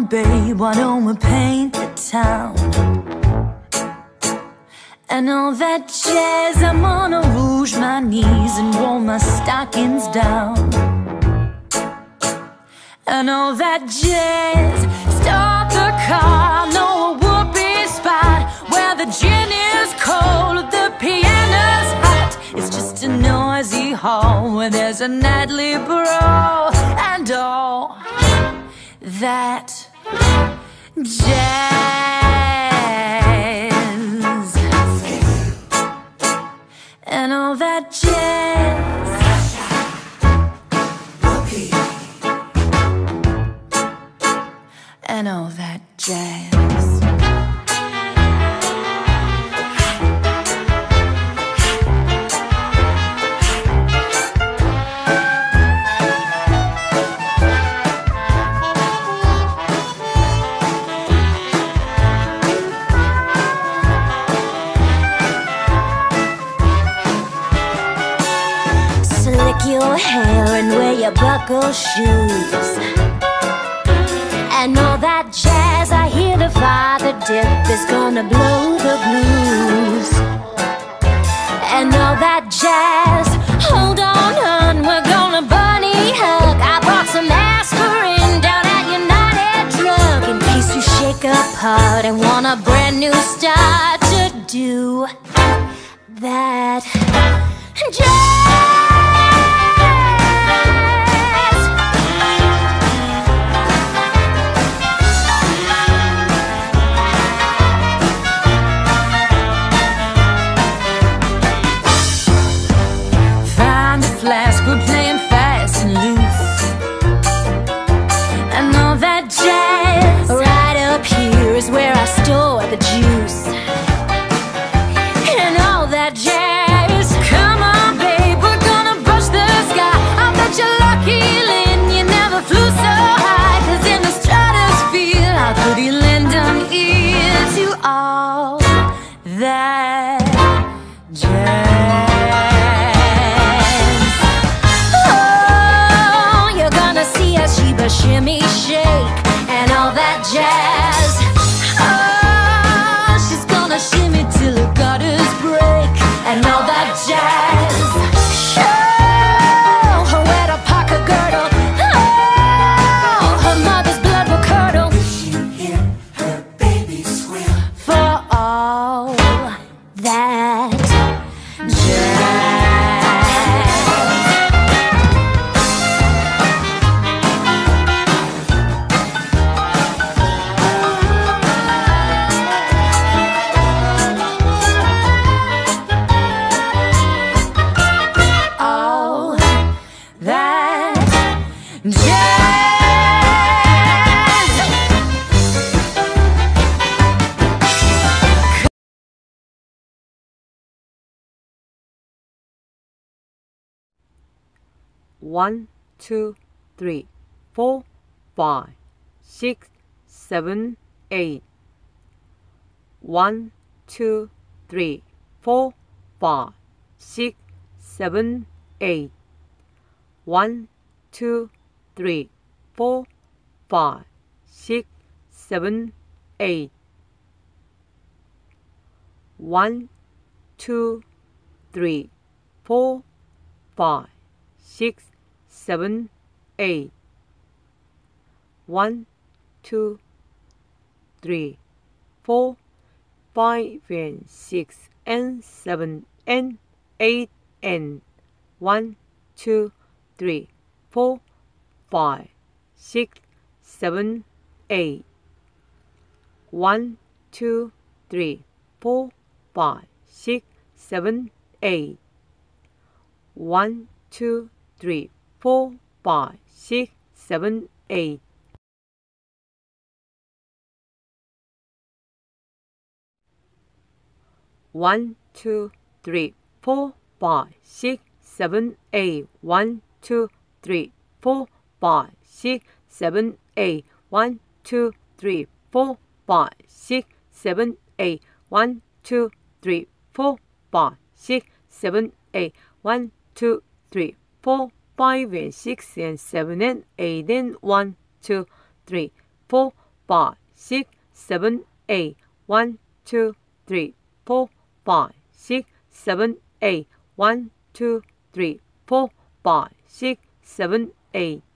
on, babe, why don't we paint the town? And all that jazz, I'm gonna rouge my knees and roll my stockings down. And all that jazz, start the car, know a whoopee spot where the gin is cold, the piano's hot. It's just a noisy hall where there's a nightly brawl. And all that jazz, and all that jazz, and all that jazz. Your hair and wear your buckle shoes, and all that jazz. I hear the father dip is gonna blow the blues. And all that jazz, hold on, hun, we're gonna bunny hug. I brought some aspirin down at United Drug in case you shake apart and want a brand new start to do that jazz. We're playing fast and loose, and all that jazz. Right up here is where I store the juice, and all that jazz. Come on, babe, we're gonna brush the sky. I bet you're lucky, Lynn, you never flew so high. 'Cause in the stratosphere, how could you lend an ear to all that jazz? Shimmy, shake, and all that jazz. Oh, she's gonna shimmy till her gutters break, and all that jazz. Show her where to park her girdle. Oh, her mother's blood will curdle. Will she hear her baby squeal? For all that jazz. One, two, three, 4, 5, 6, 7, 8. 1, 2, 3, 4, 5, 6, 7, 8. 1, 2, 3, 4, 5, 6, 7, 8. 1, 2, 3, 4, 5, 6, 7, 8. 1, 2, 3, 4, 5 and 6 and 7 and 8 and 1, 2, 3, 4, 5, 6, 7, 8. 1, 2, 3, 4, 5, 6, 7, 8. 1, 2, 3, 4, 5, 6, 7, 8. 1, 2, 3, 4, 5, 6, 7, 8. 1, 2, 3, 4, 5, 6, 7, 8. 1, 2, 3, 4, 5, 6, 7, 8. 1, 2, 3, 4, 5, 6, 7, 8. 1, 2, 3, 4, 5 and 6 and 7 and 8 and 1, 2, 3, 4, 5, 6, 7, 8. 1, 2, 3, 4, 5, 6, 7, 8. 1, 2, 3, 4, 5, 6, 7, 8.